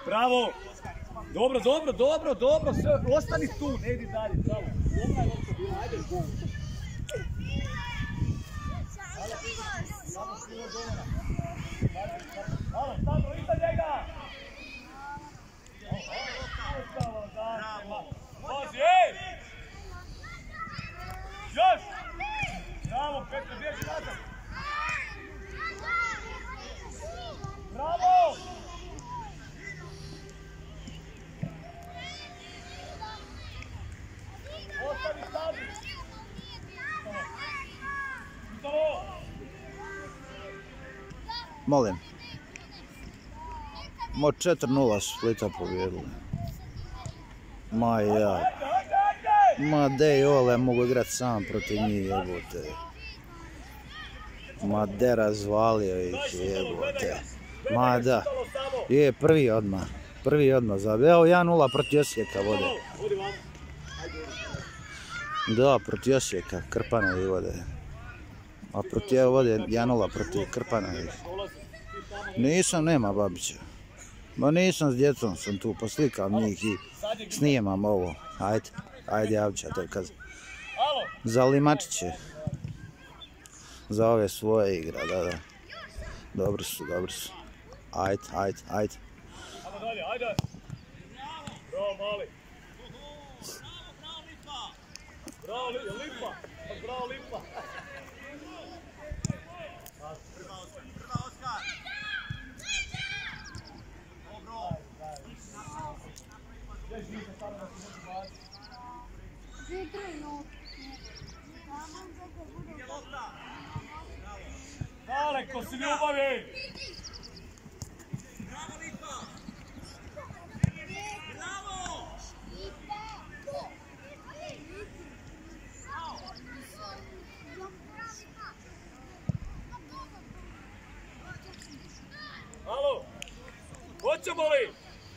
Bravo! Dobro, dobro, dobro, dobro, ostani tu, ne idi dalje, bravo. Dobra je lopta bila, ajde. Halo, Sandro, iza njega! Bravo! Pazi, ej! Još! Bravo, Petre, bježi nazad! Bravo! Ostavi stavi! Molim. Mo 4-0 Splita pobjedili. Ma ja. Ma dej ole, mogu igrat sam protiv njih, jebote. Ma de razvalio ih, jebote. Ma da. Je, prvi odmah. Prvi odmah zabio. Evo 1-0 protiv Osijeka vode. Da, protiv Osijeka, Krpanovi vode. A protiv evo vode 1-0 protiv Krpanovi. Nisam, nema Babića. Ma nisam s djecom, sam tu, poslikam njih i snimam ovo. Ajde, ajde javit ću to kad. Za Limačiće. Za ove svoje igra, da. Dobri su, dobri su. Ajde, ajde, ajde. Ajmo dalje, ajde. Bravo, mali. Bravo, Lipa. Bravo, Lipa. Prva Oskar. Dobro. Daleko si ljubavi! Bravo, Lipa. Bravo. Halo! Hoćemo li?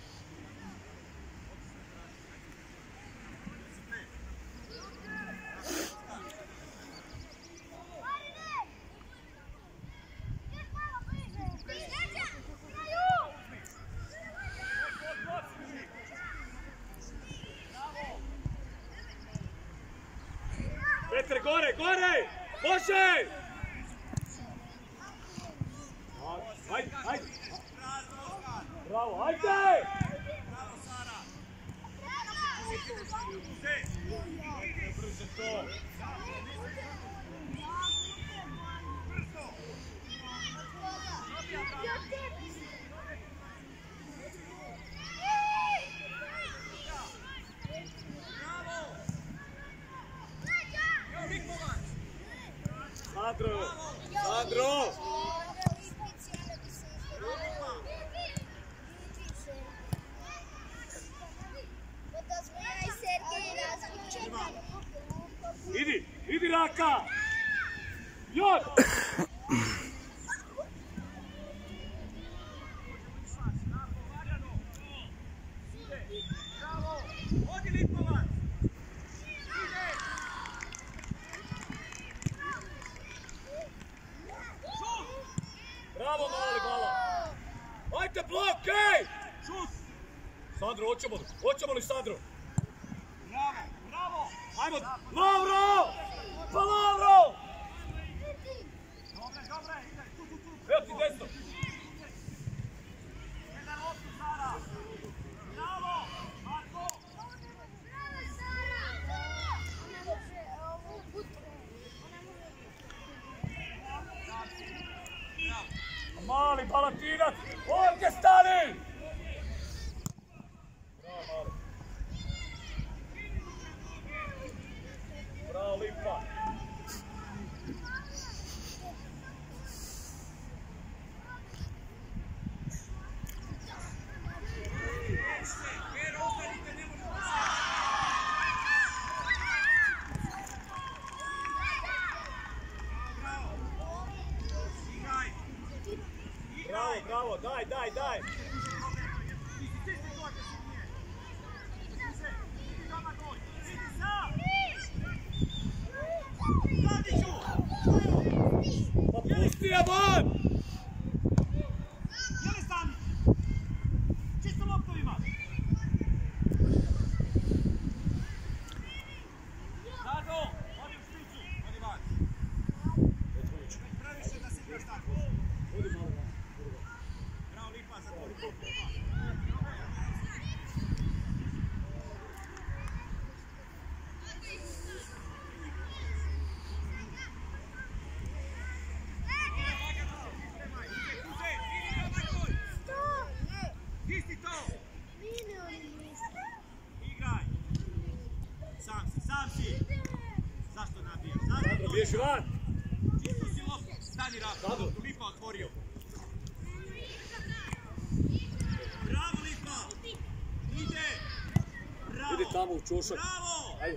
Petre, gore, gore! Može! Ajde, ajde! Bravo, ajde! Bravo, Sara. Brzo to! Sandro! Sandro! Idi, idi Raka! Još! Odi Lipovac! Bravo, mali, mala! Ajde, blok, ej! Sandro, hoćemo li Sandro? Bravo, bravo! Ajmo, Lovro! Pa Lovro! Dobre, ide, tu. Evo ti desno! Jedan loptu, Sara! Bravo! Marko! Mali Balatinac, ovdje stani! Bravo, mali. Bravo, Lipa. Bravo, daj! Pa pusti je van! Jeli Sami? Čisto loptu! Sandro, bježi van. Čisto si loptu. Stani Rafa, loptu Lipa otvorio. Bravo Lipa. Ide. Bravo. Ide tamo u čošak. Bravo. Ajde.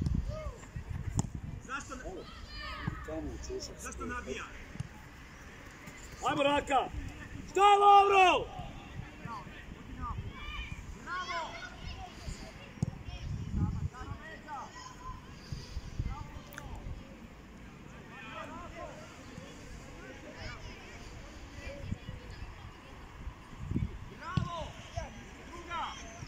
Zašto, Tamo u čošak. zašto nabija? Ajmo Raka. Šta je Lovro? Bravo. Bravo. Druga.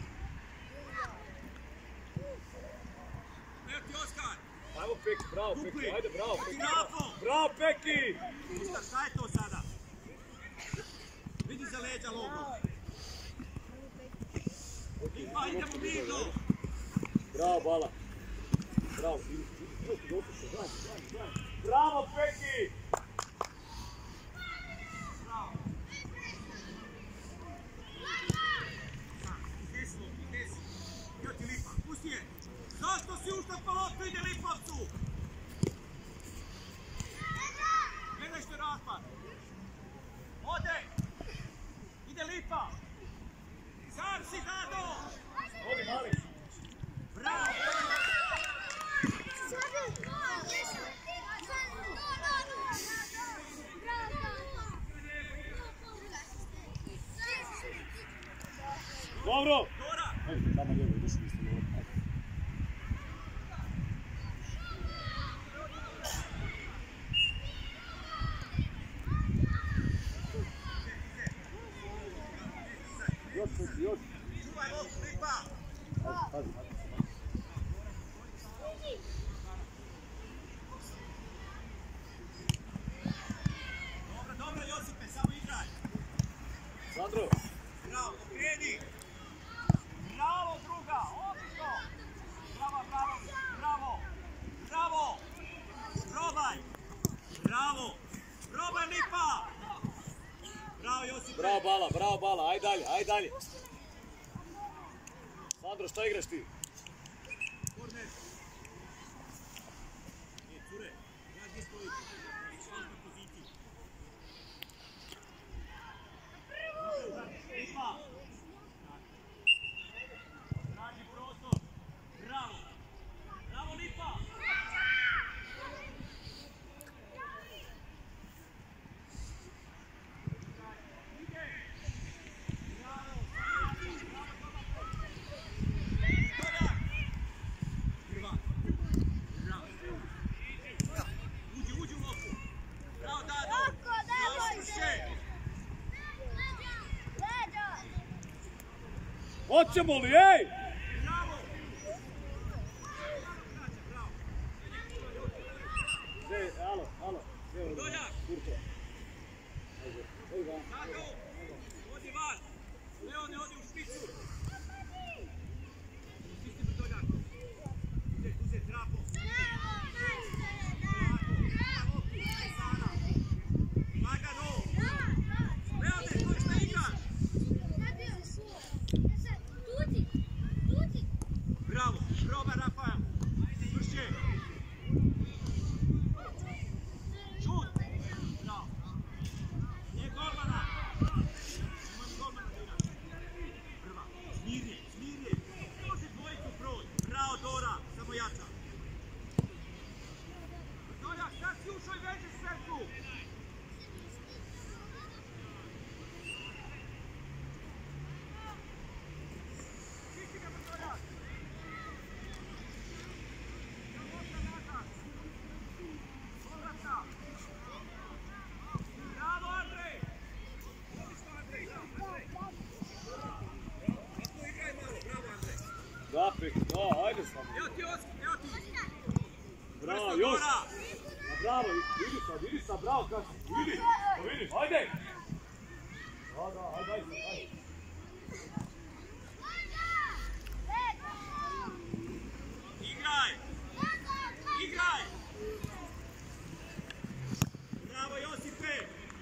Evo ti Oskar. Ajmo Peki, bravo Peki, Dupli. ajde bravo Peki. Bravo. Bravo Peki. Ništa, šta je to sada? Vidi za leđa logo. Lipa, idemo mirno. Bravo Bala. Bravo. Bravo Peki. Bravo. Idesi, idesi. Evo ti Lipa, pusti je. Zašto si ušao pa loptu ide Lipovcu? Gledaj što je raspad. Ode. Ide Lipa. Sam si Dado. Odi mali. Bravo. Dobro. Dora. Ajde, tamo lijevo, ideš u isto lijevo. Još, još. Čuvaj loptu Lipa. Pazi. Dobro, dobro Josipe, samo igraj. Sandro. Bravo, okreni. Bravo druga, odlično. Bravo, bravo, bravo. Bravo. Probaj. Bravo. Probaj Lipa. Bravo Josipe. Bravo Bala, aj dalje, aj dalje. Sandro, šta igraš ti? Korner. Cure, ja gdje stoji? Šalta poziciju. Lipa. Traži prostor. Bravo. Bravo Lipa. Ide. Bravo. Dobar. Prva. Bravo. Uđi u lopu. Bravo Dado. Još više. Hoćemo li, ej! Bravo. Alo. Doljak. Dado. Odi van. Leone, odi u špicu. Čisti mi Doljak. Uze, trapo. Lagano. Leone, ko šta igraš? Bravo, proba Rafael. Vrši. Šut. Bravo. Nije golmana. Nemoj mi golmana da igraš. Prva. Smirje. Može dvojicu proći. Bravo Dora, samo jača. Doljak, sad si ušao i vežeš srcu. Čisti ga Doljak. Bravo Andrej! Odlično Andrej! Tako igraj malo, bravo Andrej! Da, Peki, da, ajde samo. Evo ti Oski, evo ti! Bravo, Brzo, još. Dora! Bravo, vidi sad, bravo kako. Vidi, ajde. Da, ajde. Igraj! Bravo Josipe!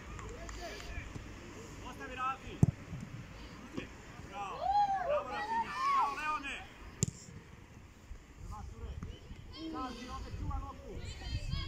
Ostavi Rafi! Bravo! Bravo Rafinja! Bravo Leone! Sad ti opet čuva loptu!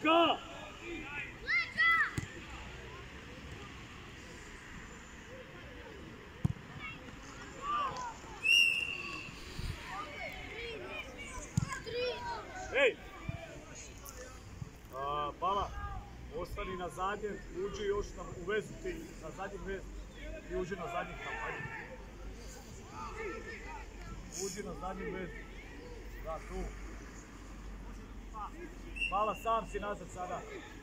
Luka! Ej! Bala, ostani na zadnjem, uđi još u vezu ti, na zadnjem vezu. Ti uđi na zadnjem tam, ajde. Uđi na zadnjem vezu. Da, tu. Bala, sam si nazad sada.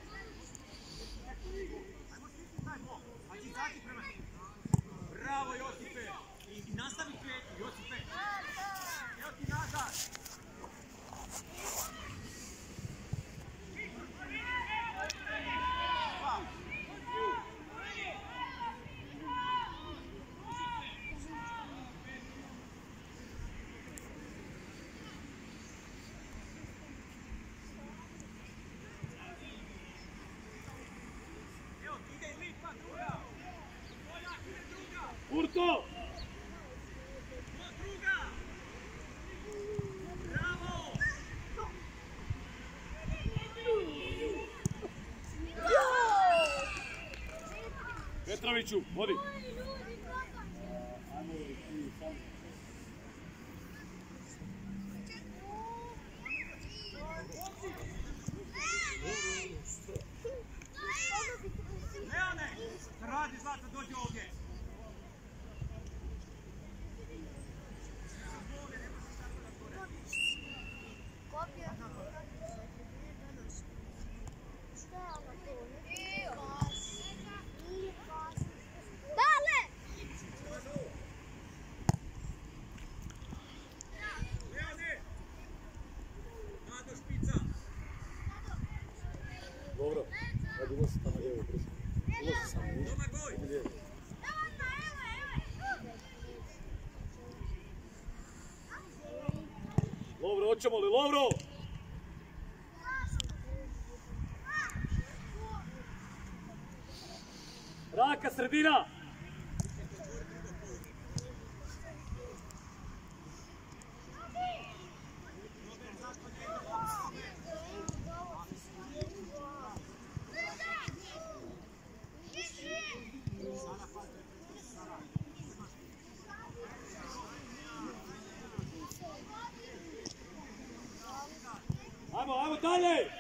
Bravo Josipe! I nastavi Petu, Josipe! Evo ti nazad! Urto! Petroviću, vodi! Leone! Radi Zlata, dođi ovdje! Dobro, kad ulazi tamo lijevo brzo. Ulazi samo ništa. Idi lijevo. Lovro, hoćemo li? Lovro! Raka, sredina! Ajmo dalje!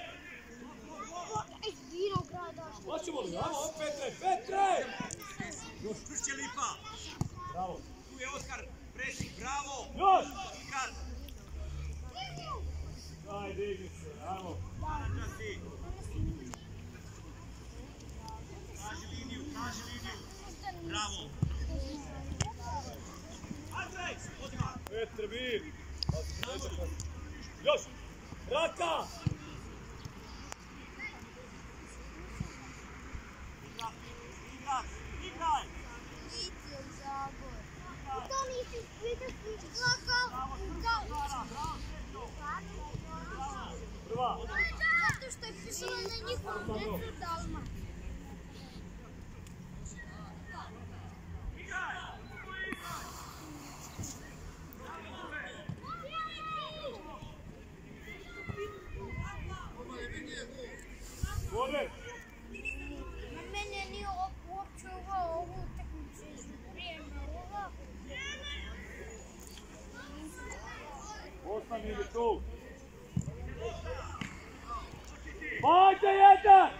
Hoćemo li? Ajmo, Petre! Petre! Još pršće Lipa! Bravo! Tu je Oskar, presik, bravo! Još! Ikar! Daj, digni se, ajmo! Traži liniju! Bravo! Andrej, odmah! Petre, mir! Još! Raka! Igraj! To nisi plakao Prva! zato što je pisalo na njihovu decu Dalma. Vode! Na mene nije uopće uvao ovu utakmicu iz vrijeme uvao. Ostani ili tu! Hajde jedan!